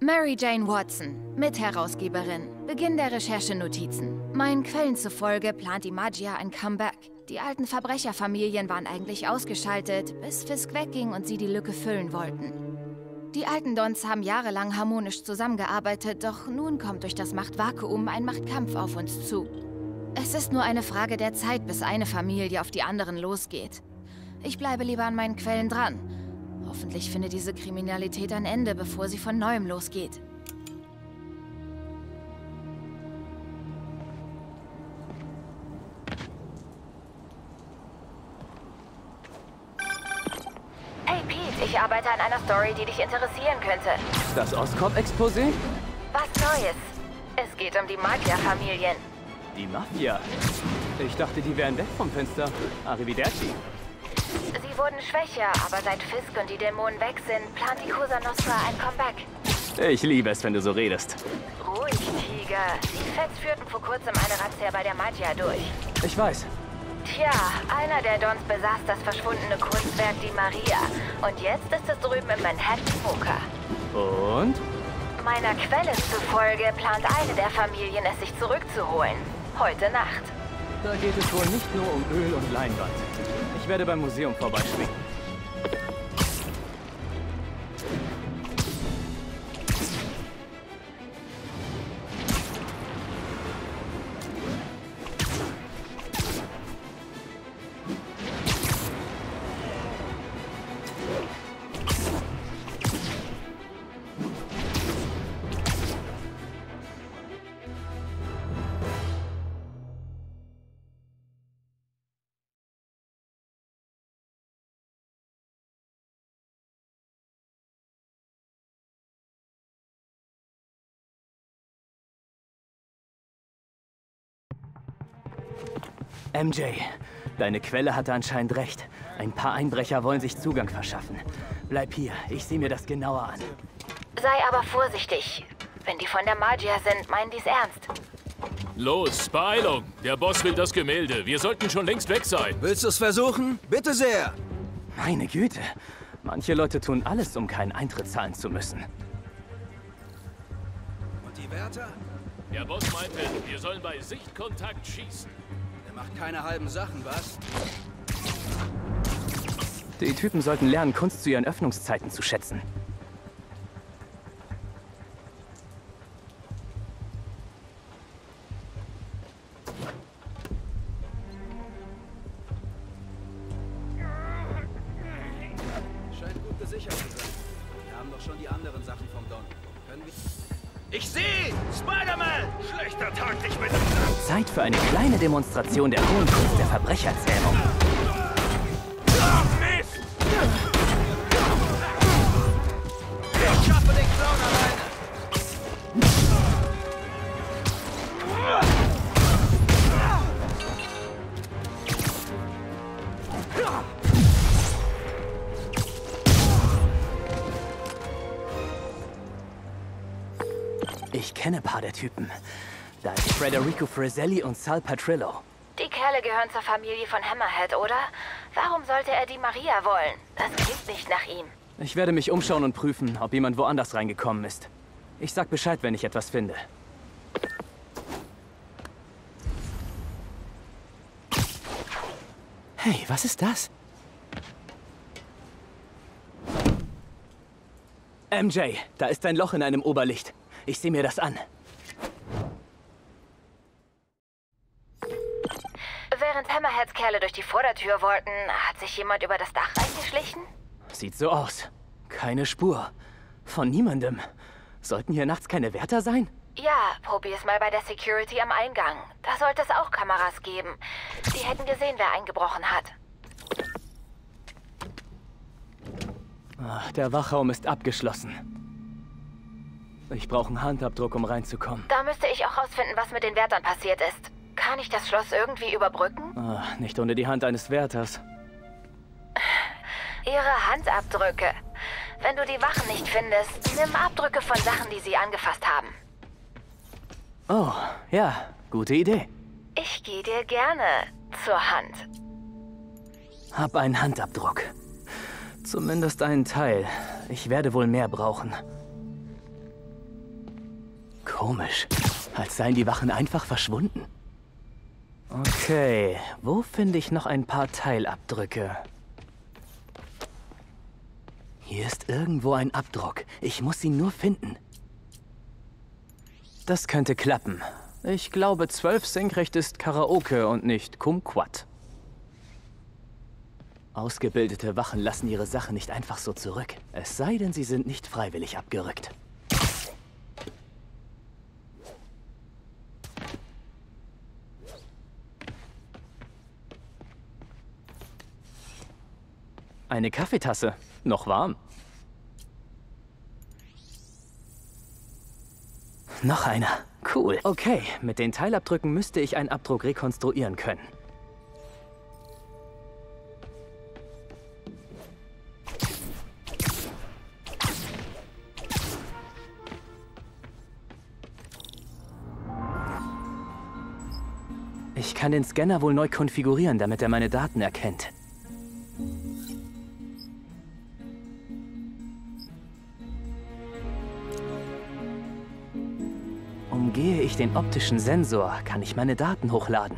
Mary Jane Watson, Mitherausgeberin. Beginn der Recherchenotizen. Meinen Quellen zufolge plant die Maggia ein Comeback. Die alten Verbrecherfamilien waren eigentlich ausgeschaltet, bis Fisk wegging und sie die Lücke füllen wollten. Die alten Dons haben jahrelang harmonisch zusammengearbeitet, doch nun kommt durch das Machtvakuum ein Machtkampf auf uns zu. Es ist nur eine Frage der Zeit, bis eine Familie auf die anderen losgeht. Ich bleibe lieber an meinen Quellen dran. Hoffentlich findet diese Kriminalität ein Ende, bevor sie von Neuem losgeht. Hey Pete, ich arbeite an einer Story, die dich interessieren könnte. Das Oscorp-Exposé? Was Neues? Es geht um die Maggia-Familien. Die Mafia? Ich dachte, die wären weg vom Fenster. Arrivederci. Sie wurden schwächer, aber seit Fisk und die Dämonen weg sind, plant die Cosa Nostra ein Comeback. Ich liebe es, wenn du so redest. Ruhig, Tiger. Die Feds führten vor kurzem eine Razzia bei der Maggia durch. Ich weiß. Tja, einer der Dons besaß das verschwundene Kunstwerk Die Maria. Und jetzt ist es drüben im Manhattan Smoker. Und? Meiner Quelle zufolge plant eine der Familien, es sich zurückzuholen. Heute Nacht. Da geht es wohl nicht nur um Öl und Leinwand. Ich werde beim Museum vorbeischwingen. MJ, deine Quelle hatte anscheinend recht. Ein paar Einbrecher wollen sich Zugang verschaffen. Bleib hier, ich sehe mir das genauer an. Sei aber vorsichtig. Wenn die von der Maggia sind, meinen die's ernst. Los, Beeilung! Der Boss will das Gemälde. Wir sollten schon längst weg sein. Willst du es versuchen? Bitte sehr! Meine Güte, manche Leute tun alles, um keinen Eintritt zahlen zu müssen. Und die Wärter? Der Boss meinte, wir sollen bei Sichtkontakt schießen. Der macht keine halben Sachen, was? Die Typen sollten lernen, Kunst zu ihren Öffnungszeiten zu schätzen. Scheint gut gesichert zu sein. Wir haben doch schon die anderen Sachen vom Don. Können wir... Ich sehe! Spider-Man! Schlechter Tag, dich mit... Zeit für eine kleine Demonstration der hohen Kunst der Verbrecherzähmung. Mist! Ich schaffe den Clown alleine! Ich kenne ein paar der Typen. Da ist Federico Fratelli und Sal Petrillo. Die Kerle gehören zur Familie von Hammerhead, oder? Warum sollte er die Maria wollen? Das klingt nicht nach ihm. Ich werde mich umschauen und prüfen, ob jemand woanders reingekommen ist. Ich sag Bescheid, wenn ich etwas finde. Hey, was ist das? MJ, da ist ein Loch in einem Oberlicht. Ich sehe mir das an. Während Hammerheads Kerle durch die Vordertür wollten, hat sich jemand über das Dach reingeschlichen? Sieht so aus. Keine Spur. Von niemandem. Sollten hier nachts keine Wärter sein? Ja, probier's mal bei der Security am Eingang. Da sollte es auch Kameras geben. Die hätten gesehen, wer eingebrochen hat. Ach, der Wachraum ist abgeschlossen. Ich brauche einen Handabdruck, um reinzukommen. Da müsste ich auch rausfinden, was mit den Wärtern passiert ist. Kann ich das Schloss irgendwie überbrücken? Ach, nicht ohne die Hand eines Wärters. Ihre Handabdrücke. Wenn du die Wachen nicht findest, nimm Abdrücke von Sachen, die sie angefasst haben. Oh, ja, gute Idee. Ich gehe dir gerne zur Hand. Hab einen Handabdruck. Zumindest einen Teil. Ich werde wohl mehr brauchen. Komisch. Als seien die Wachen einfach verschwunden. Okay, wo finde ich noch ein paar Teilabdrücke? Hier ist irgendwo ein Abdruck. Ich muss ihn nur finden. Das könnte klappen. Ich glaube, 12 senkrecht ist Karaoke und nicht Kumquat. Ausgebildete Wachen lassen ihre Sache nicht einfach so zurück. Es sei denn, sie sind nicht freiwillig abgerückt. Eine Kaffeetasse. Noch warm. Noch einer. Cool. Okay, mit den Teilabdrücken müsste ich einen Abdruck rekonstruieren können. Ich kann den Scanner wohl neu konfigurieren, damit er meine Daten erkennt. Umgehe ich den optischen Sensor, kann ich meine Daten hochladen.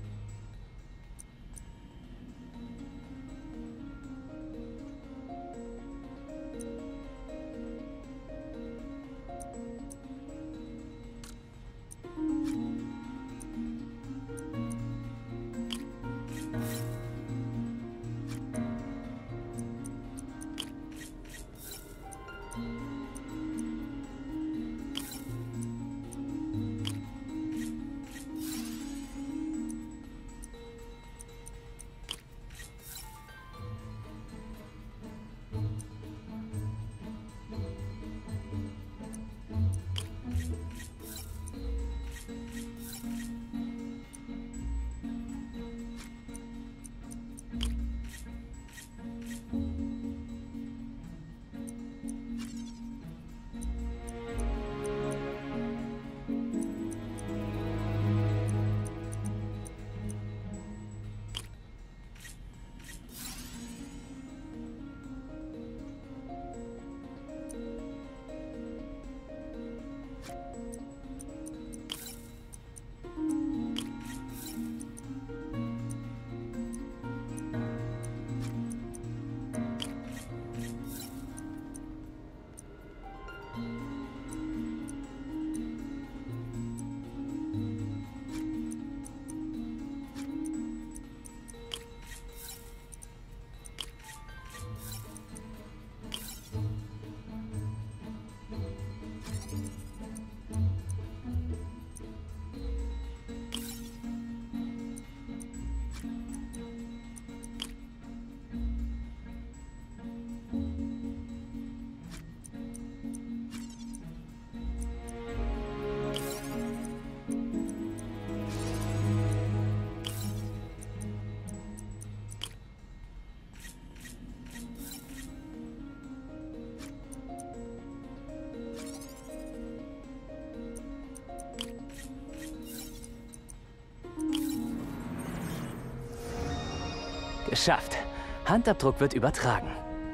Geschafft. Handabdruck wird übertragen.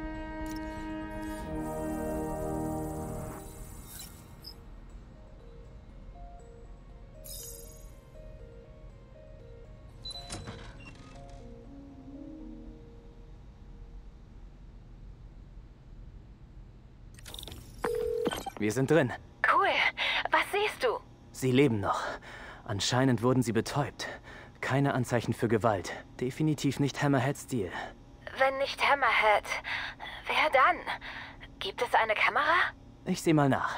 Wir sind drin. Cool. Was siehst du? Sie leben noch. Anscheinend wurden sie betäubt. Keine Anzeichen für Gewalt. Definitiv nicht Hammerhead-Stil. Wenn nicht Hammerhead, wer dann? Gibt es eine Kamera? Ich sehe mal nach.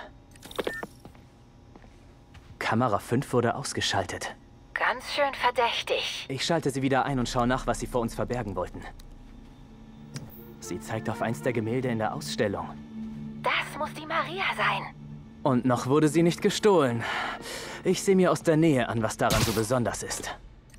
Kamera 5 wurde ausgeschaltet. Ganz schön verdächtig. Ich schalte sie wieder ein und schaue nach, was sie vor uns verbergen wollten. Sie zeigt auf eins der Gemälde in der Ausstellung. Das muss die Maria sein. Und noch wurde sie nicht gestohlen. Ich sehe mir aus der Nähe an, was daran so besonders ist.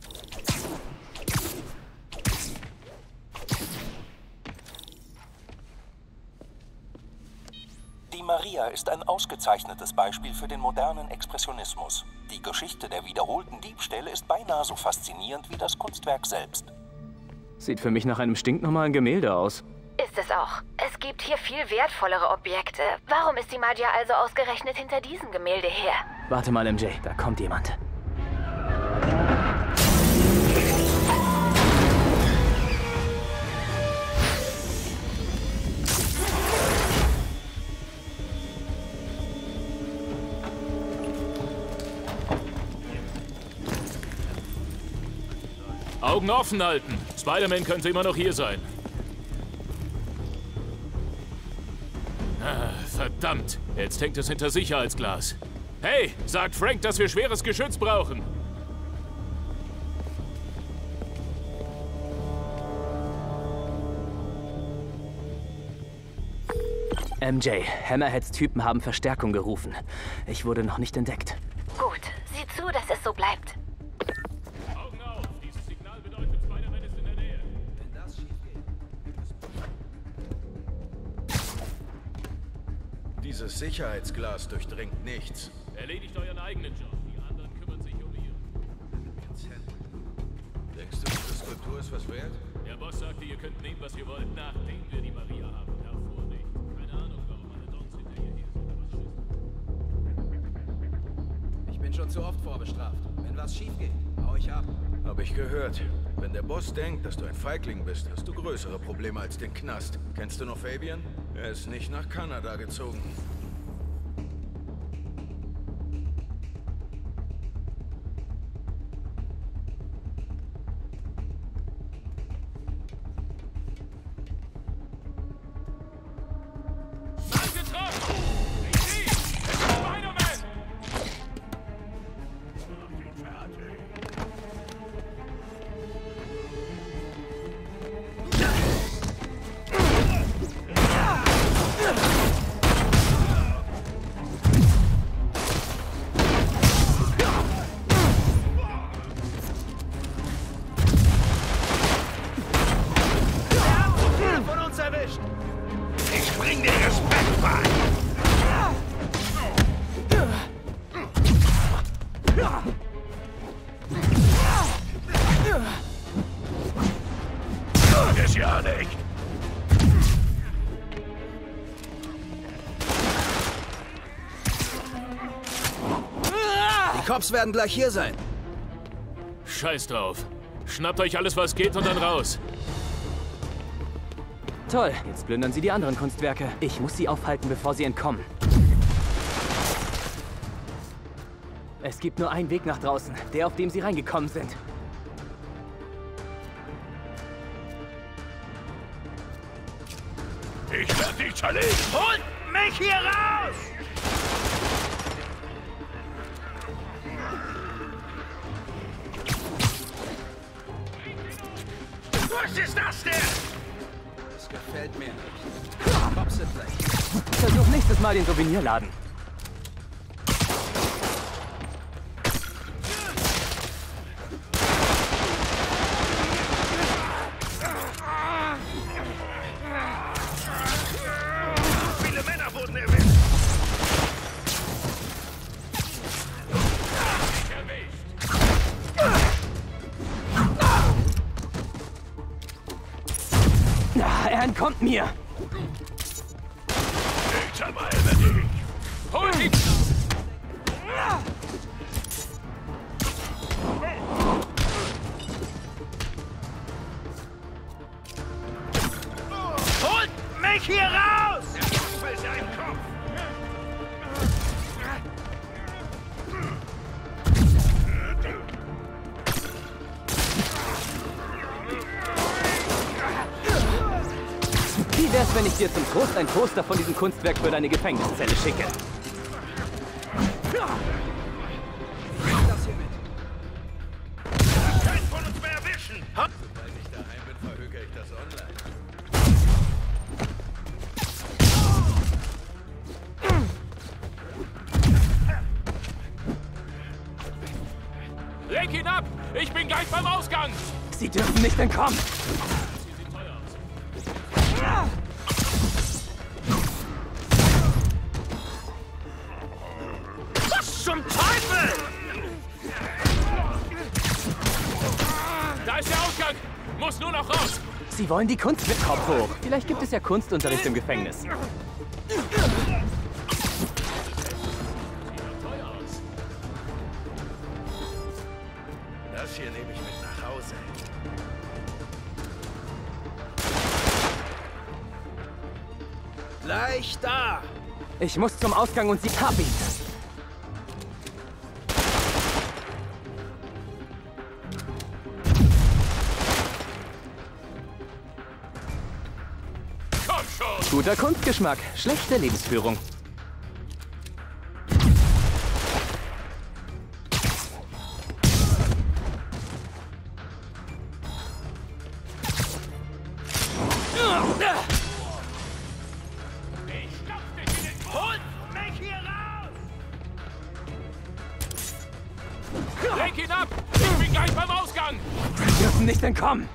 Die Maria ist ein ausgezeichnetes Beispiel für den modernen Expressionismus. Die Geschichte der wiederholten Diebstähle ist beinahe so faszinierend wie das Kunstwerk selbst. Sieht für mich nach einem stinknormalen Gemälde aus. Ist es auch. Es gibt hier viel wertvollere Objekte. Warum ist die Maggia also ausgerechnet hinter diesem Gemälde her? Warte mal, MJ, da kommt jemand. Augen offen halten. Spider-Man könnte immer noch hier sein. Ah, verdammt. Jetzt hängt es hinter Sicherheitsglas. Hey, sagt Frank, dass wir schweres Geschütz brauchen. MJ, Hammerheads Typen haben Verstärkung gerufen. Ich wurde noch nicht entdeckt. Gut, sieh zu, dass es so bleibt. Augen auf. Dieses Signal bedeutet, Spider-Man ist in der Nähe. Wenn das schief geht. Dieses Sicherheitsglas durchdringt nichts. Erledigt euren eigenen Job. Die anderen kümmern sich um ihren. Denkst du, diese Skulptur ist was wert? Der Boss sagte, ihr könnt nehmen, was ihr wollt, nachdem wir die Maria haben. Davor nicht. Keine Ahnung, warum alle Dons hinter ihr her sind, aber Schiss. Ich bin schon zu oft vorbestraft. Wenn was schief geht, hau ich ab. Hab ich gehört. Wenn der Boss denkt, dass du ein Feigling bist, hast du größere Probleme als den Knast. Kennst du noch Fabian? Er ist nicht nach Kanada gezogen. Ich bring dir Respekt bei! Das ja nicht! Die Cops werden gleich hier sein. Scheiß drauf. Schnappt euch alles, was geht und dann raus. Toll, jetzt plündern sie die anderen Kunstwerke. Ich muss sie aufhalten, bevor sie entkommen. Es gibt nur einen Weg nach draußen, der, auf dem sie reingekommen sind. Ich werde dich zerlegen! Holt mich hier raus! Was ist das denn? Das gefällt mir nicht. Cops sind weg. Versuch nächstes Mal den Souvenirladen. Viele Männer wurden erwischt! Er entkommt mir! Ich zermalme dich! Hol ihn! Holt mich hier raus! Der Kopf ist ein Kopf! Wie wär's, wenn ich dir zum Trost ein Poster von diesem Kunstwerk für deine Gefängniszelle schicke? Das hier mit. Kein von uns mehr erwischen! Sobald ich daheim bin, verhökere ich das online. Lenk ihn ab! Ich bin gleich beim Ausgang! Sie dürfen nicht entkommen! Was zum Teufel? Da ist der Ausgang! Muss nur noch raus! Sie wollen die Kunst mit Kopf hoch. Vielleicht gibt es ja Kunstunterricht im Gefängnis. Das hier nehme ich mit nach Hause. Gleich da! Ich muss zum Ausgang und sie hab ihn. Komm schon! Guter Kunstgeschmack, schlechte Lebensführung. Ich stopf dich in den Holt mich hier raus! Lenk ihn ab! Ich bin gleich beim Ausgang! Sie dürfen nicht entkommen.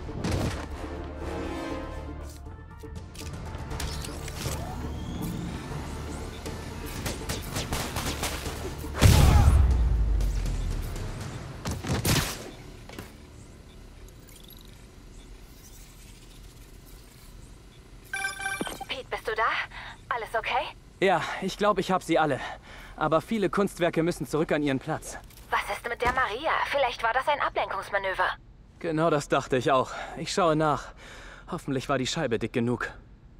Pete, bist du da? Alles okay? Ja, ich glaube, ich habe sie alle. Aber viele Kunstwerke müssen zurück an ihren Platz. Was ist mit der Maria? Vielleicht war das ein Ablenkungsmanöver. Genau das dachte ich auch. Ich schaue nach. Hoffentlich war die Scheibe dick genug.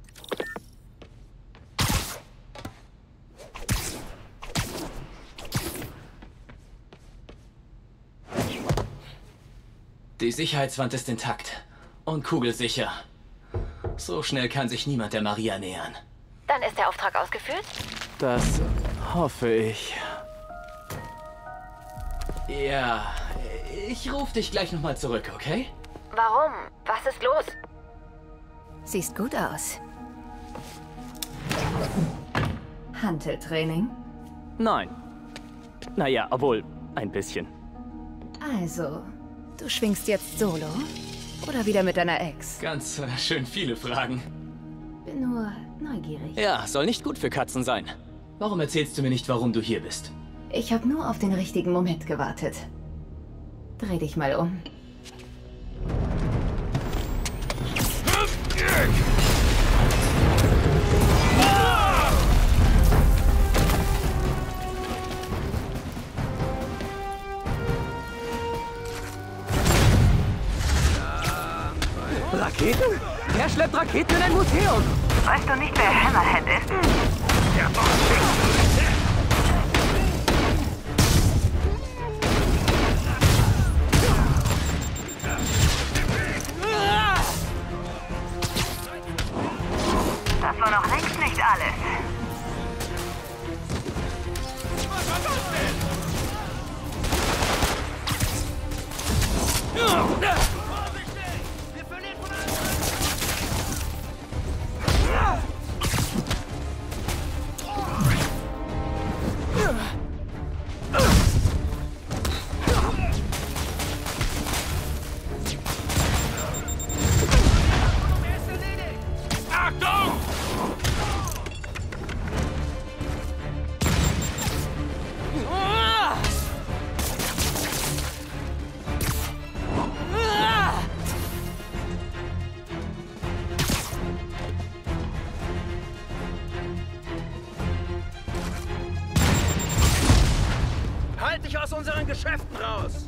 Die Sicherheitswand ist intakt und kugelsicher. So schnell kann sich niemand der Maria nähern. Dann ist der Auftrag ausgeführt? Das hoffe ich. Ja, ich rufe dich gleich nochmal zurück, okay? Warum? Was ist los? Siehst gut aus. Hanteltraining? Nein. Naja, obwohl, ein bisschen. Also, du schwingst jetzt solo? Oder wieder mit deiner Ex? Ganz schön viele Fragen. Bin nur neugierig. Ja, soll nicht gut für Katzen sein. Warum erzählst du mir nicht, warum du hier bist? Ich habe nur auf den richtigen Moment gewartet. Dreh dich mal um. Raketen? Wer schleppt Raketen in ein Museum? Weißt du nicht, wer Hammerhead ist? Das war noch längst nicht alles. Achtung! Halt dich aus unseren Geschäften raus!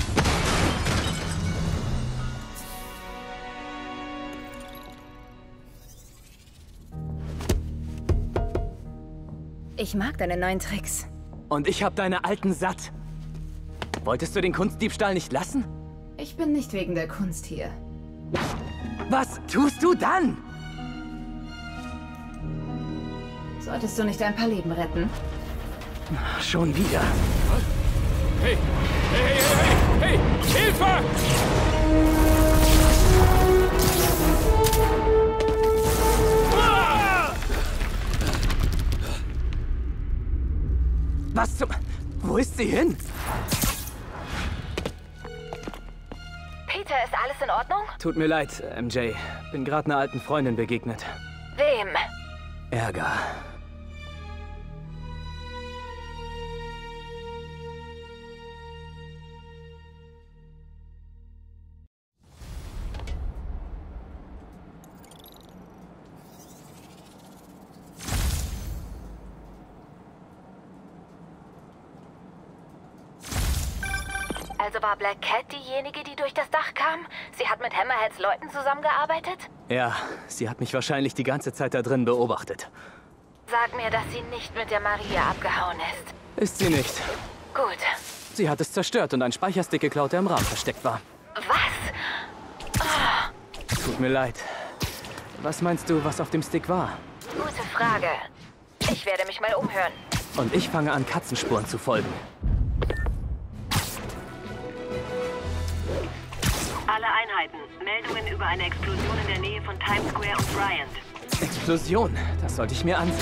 Ich mag deine neuen Tricks. Und ich hab deine alten satt. Wolltest du den Kunstdiebstahl nicht lassen? Ich bin nicht wegen der Kunst hier. Was tust du dann? Solltest du nicht ein paar Leben retten? Schon wieder. Hey! Hey, hey, hey, hey! Hey! Hilfe! Was zum... Wo ist sie hin? Peter, ist alles in Ordnung? Tut mir leid, MJ. Bin gerade einer alten Freundin begegnet. Wem? Ärger. Also war Black Cat diejenige, die durch das Dach kam? Sie hat mit Hammerheads Leuten zusammengearbeitet? Ja, sie hat mich wahrscheinlich die ganze Zeit da drin beobachtet. Sag mir, dass sie nicht mit der Maria abgehauen ist. Ist sie nicht. Gut. Sie hat es zerstört und einen Speicherstick geklaut, der im Raum versteckt war. Was? Oh. Tut mir leid. Was meinst du, was auf dem Stick war? Gute Frage. Ich werde mich mal umhören. Und ich fange an, Katzenspuren zu folgen. Alle Einheiten. Meldungen über eine Explosion in der Nähe von Times Square und Bryant. Explosion? Das sollte ich mir ansehen.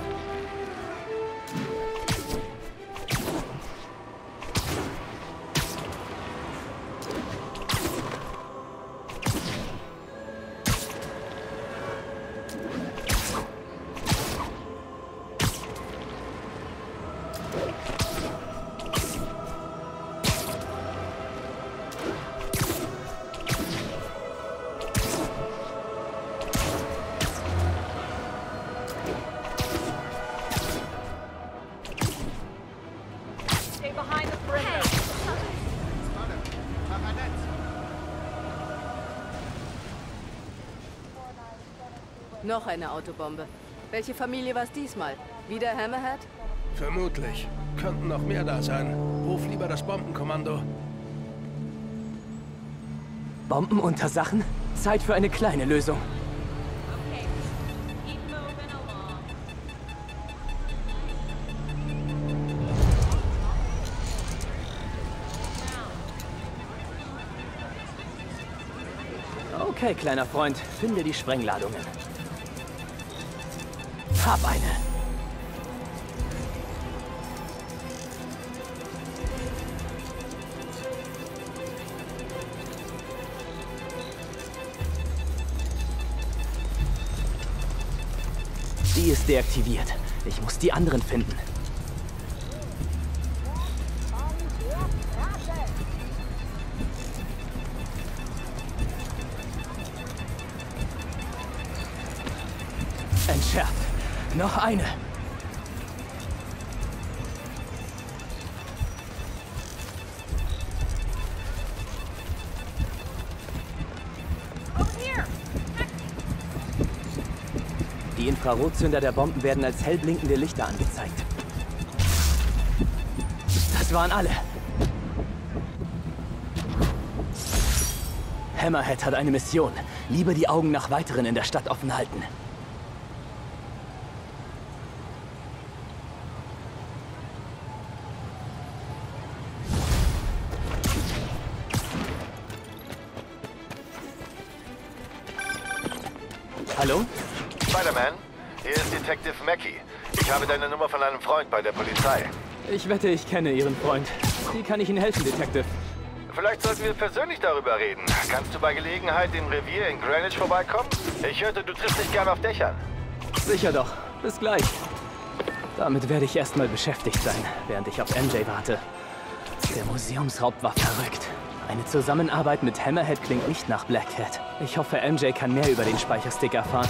Noch eine Autobombe. Welche Familie war es diesmal? Wieder Hammerhead? Vermutlich. Könnten noch mehr da sein. Ruf lieber das Bombenkommando. Bomben unter Sachen? Zeit für eine kleine Lösung. Okay, kleiner Freund, finde die Sprengladungen. Hab eine. Die ist deaktiviert. Ich muss die anderen finden. Entschärft. Noch eine. Die Infrarotzünder der Bomben werden als hell blinkende Lichter angezeigt. Das waren alle. Hammerhead hat eine Mission. Lieber die Augen nach weiteren in der Stadt offen halten. Hallo? Spider-Man, hier ist Detective Mackey. Ich habe deine Nummer von einem Freund bei der Polizei. Ich wette, ich kenne Ihren Freund. Wie kann ich Ihnen helfen, Detective? Vielleicht sollten wir persönlich darüber reden. Kannst du bei Gelegenheit im Revier in Greenwich vorbeikommen? Ich hörte, du triffst dich gern auf Dächern. Sicher doch. Bis gleich. Damit werde ich erstmal beschäftigt sein, während ich auf MJ warte. Der Museumsraub war verrückt. Eine Zusammenarbeit mit Hammerhead klingt nicht nach Black Cat. Ich hoffe, MJ kann mehr über den Speicherstick erfahren.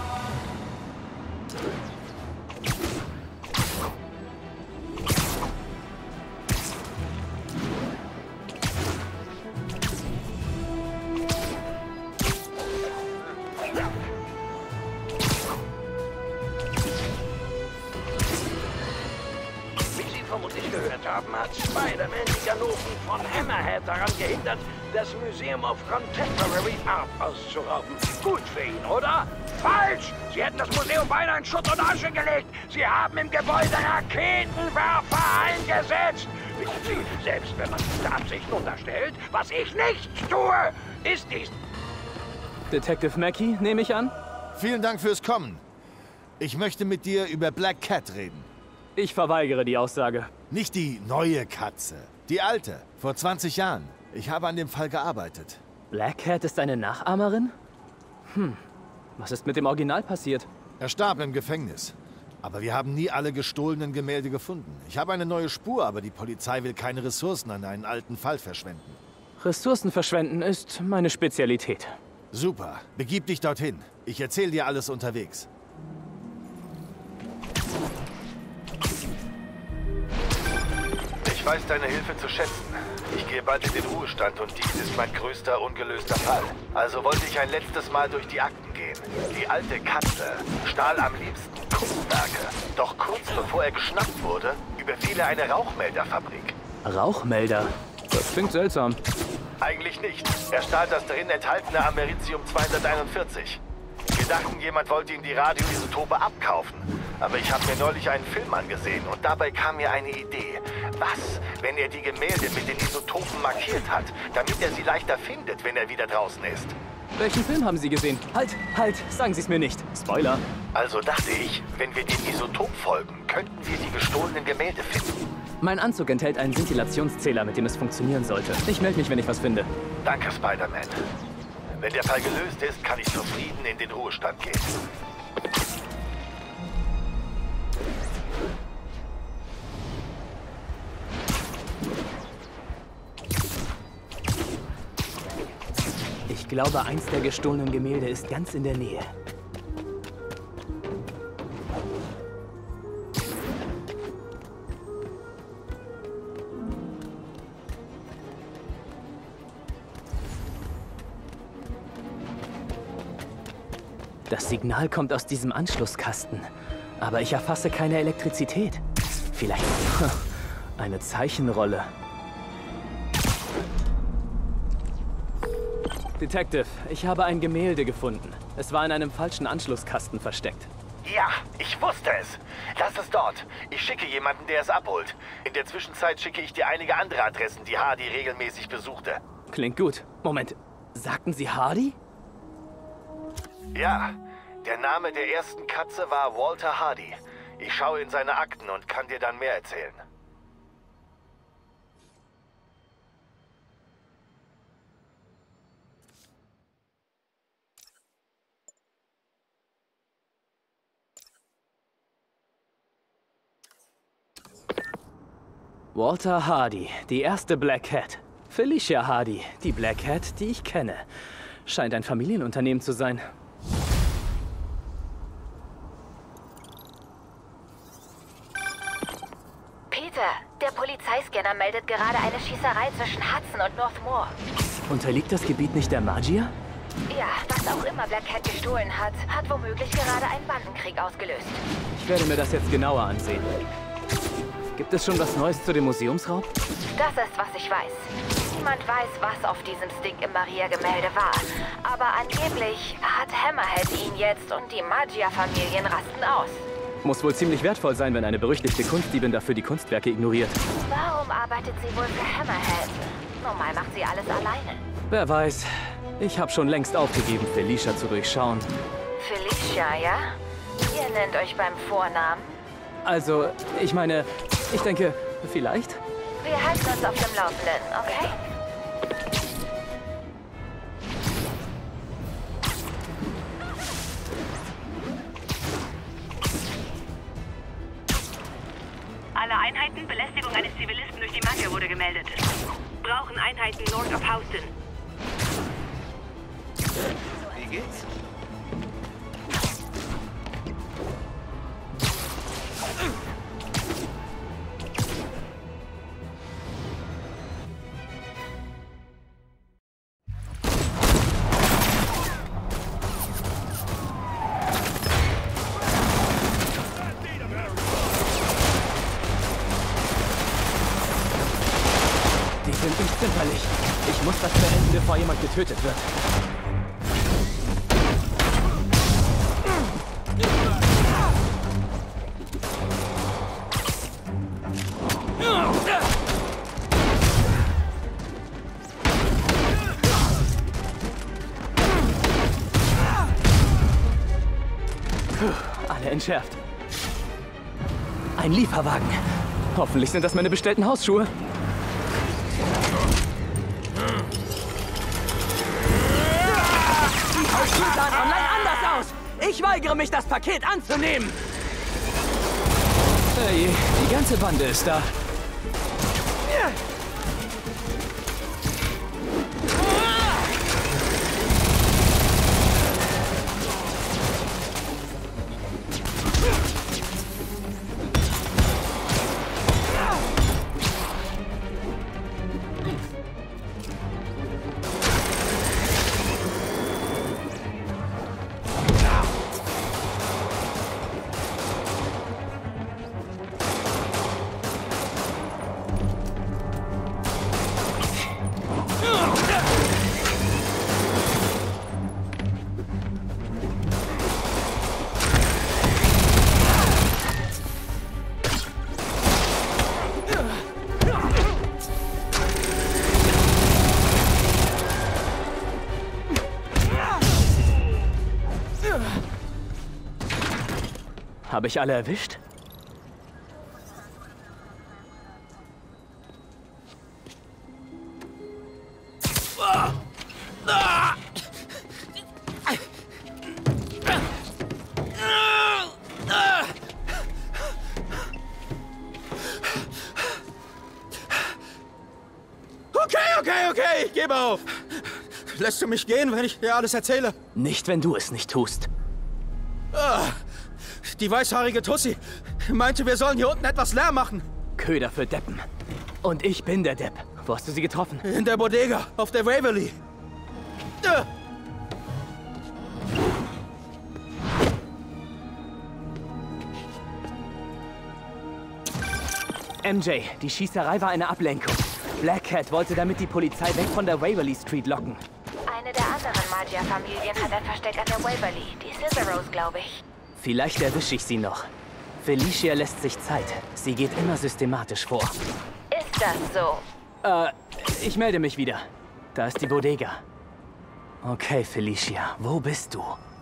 Vermutlich gehört haben, hat Spider-Man die Ganoven von Hammerhead daran gehindert, das Museum of Contemporary Art auszurauben. Gut für ihn, oder? Falsch! Sie hätten das Museum beinahe in Schutt und Asche gelegt. Sie haben im Gebäude Raketenwerfer eingesetzt. Wissen Sie, selbst wenn man gute Absichten unterstellt, was ich nicht tue, ist dies... Detective Mackey, nehme ich an? Vielen Dank fürs Kommen. Ich möchte mit dir über Black Cat reden. Ich verweigere die Aussage. Nicht die neue Katze, die alte, vor 20 Jahren. Ich habe an dem Fall gearbeitet. Black Cat ist eine Nachahmerin? Was ist mit dem Original passiert? Er starb im Gefängnis. Aber wir haben nie alle gestohlenen Gemälde gefunden. Ich habe eine neue Spur, aber die Polizei will keine Ressourcen an einen alten Fall verschwenden. Ressourcen verschwenden ist meine Spezialität. Super. Begib dich dorthin. Ich erzähle dir alles unterwegs. Ich weiß deine Hilfe zu schätzen. Ich gehe bald in den Ruhestand und dies ist mein größter ungelöster Fall. Also wollte ich ein letztes Mal durch die Akten gehen. Die alte Katze stahl am liebsten Kunstwerke. Doch kurz bevor er geschnappt wurde, überfiel er eine Rauchmelderfabrik. Rauchmelder? Das klingt seltsam. Eigentlich nicht. Er stahl das darin enthaltene Americium 241. Wir dachten, jemand wollte ihm die Radioisotope abkaufen. Aber ich habe mir neulich einen Film angesehen und dabei kam mir eine Idee. Was, wenn er die Gemälde mit den Isotopen markiert hat, damit er sie leichter findet, wenn er wieder draußen ist? Welchen Film haben Sie gesehen? Halt, sagen Sie es mir nicht. Spoiler. Also dachte ich, wenn wir dem Isotop folgen, könnten wir die gestohlenen Gemälde finden. Mein Anzug enthält einen Szintillationszähler, mit dem es funktionieren sollte. Ich melde mich, wenn ich was finde. Danke, Spider-Man. Wenn der Fall gelöst ist, kann ich zufrieden in den Ruhestand gehen. Ich glaube, eins der gestohlenen Gemälde ist ganz in der Nähe. Das Signal kommt aus diesem Anschlusskasten, aber ich erfasse keine Elektrizität. Vielleicht eine Zeichenrolle. Detective, ich habe ein Gemälde gefunden. Es war in einem falschen Anschlusskasten versteckt. Ja, ich wusste es. Lass es dort. Ich schicke jemanden, der es abholt. In der Zwischenzeit schicke ich dir einige andere Adressen, die Hardy regelmäßig besuchte. Klingt gut. Moment, sagten Sie Hardy? Ja, der Name der ersten Katze war Walter Hardy. Ich schaue in seine Akten und kann dir dann mehr erzählen. Walter Hardy, die erste Black Cat. Felicia Hardy, die Black Cat, die ich kenne. Scheint ein Familienunternehmen zu sein. Peter, der Polizeiscanner meldet gerade eine Schießerei zwischen Hudson und Northmoor. Unterliegt das Gebiet nicht der Magier? Ja, was auch immer Black Cat gestohlen hat, hat womöglich gerade einen Bandenkrieg ausgelöst. Ich werde mir das jetzt genauer ansehen. Gibt es schon was Neues zu dem Museumsraub? Das ist, was ich weiß. Niemand weiß, was auf diesem Stick im Maria-Gemälde war. Aber angeblich hat Hammerhead ihn jetzt und die Maggia-Familien rasten aus. Muss wohl ziemlich wertvoll sein, wenn eine berüchtigte Kunstdiebin dafür die Kunstwerke ignoriert. Warum arbeitet sie wohl für Hammerhead? Normal macht sie alles alleine. Wer weiß. Ich habe schon längst aufgegeben, Felicia zu durchschauen. Felicia, ja? Ihr nennt euch beim Vornamen? Also, ich meine, ich denke, vielleicht? Wir halten uns auf dem Laufenden, okay? Alle Einheiten, Belästigung eines Zivilisten durch die Maggia wurde gemeldet. Brauchen Einheiten north of Houston. Wie geht's? Zimperlich. Ich muss das beenden, bevor jemand getötet wird. Alle entschärft. Ein Lieferwagen. Hoffentlich sind das meine bestellten Hausschuhe. Die sahen online anders aus. Ich weigere mich, das Paket anzunehmen. Hey, die ganze Bande ist da. Habe ich alle erwischt? Okay, ich gebe auf. Lässt du mich gehen, wenn ich dir alles erzähle? Nicht, wenn du es nicht tust. Die weißhaarige Tussi meinte, wir sollen hier unten etwas Lärm machen. Köder für Deppen. Und ich bin der Depp. Wo hast du sie getroffen? In der Bodega, auf der Waverly. MJ, die Schießerei war eine Ablenkung. Black Cat wollte damit die Polizei weg von der Waverly Street locken. Eine der anderen Maggia-Familien hat ein Versteck an der Waverly. Die Ciceros, glaube ich. Vielleicht erwische ich sie noch. Felicia lässt sich Zeit. Sie geht immer systematisch vor. Ist das so? Ich melde mich wieder. Da ist die Bodega. Okay, Felicia, wo bist du?